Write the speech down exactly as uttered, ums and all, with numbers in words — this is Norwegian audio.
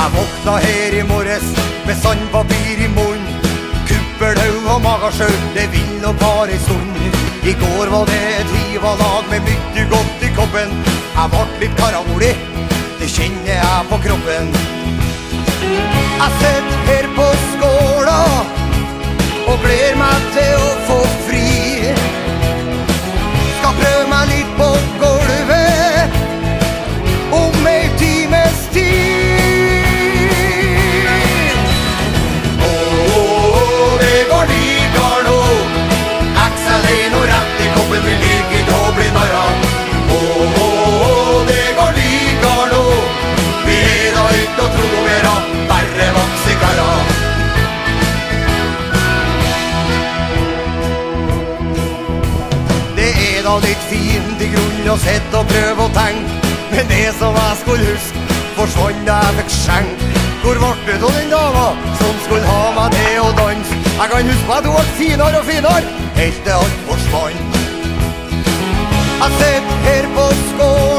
Jeg våkna her i morges med sandpapir i munnen, kuppelhaug og magasjau, det vil nok bare en stund. I går var det et hivalag med mye godt i koppen. Jeg ble litt karagoli, det kjenner jeg på kroppen. Jeg sitter her på skåla og gleder meg til å få fri. Skal prøve meg litt på gulvet om ei times tid. Åh, det går likar nå. X L er nå rett i koppen, vi liker ikke å bli narra. Åh, det går likar nå. Vi er da ikke å tro om era, bare vaksikara. Det er da litt fint i grunnen å sitte og prøve å tenke, men det som jeg skulle huske, forsvant da jeg fikk skjenk. Hvor ble det av den dama som skulle ha meg til å danse? Jeg kan huske meg at hun ble finere og finere, helt til alt forsvant. Jeg sitter her på skål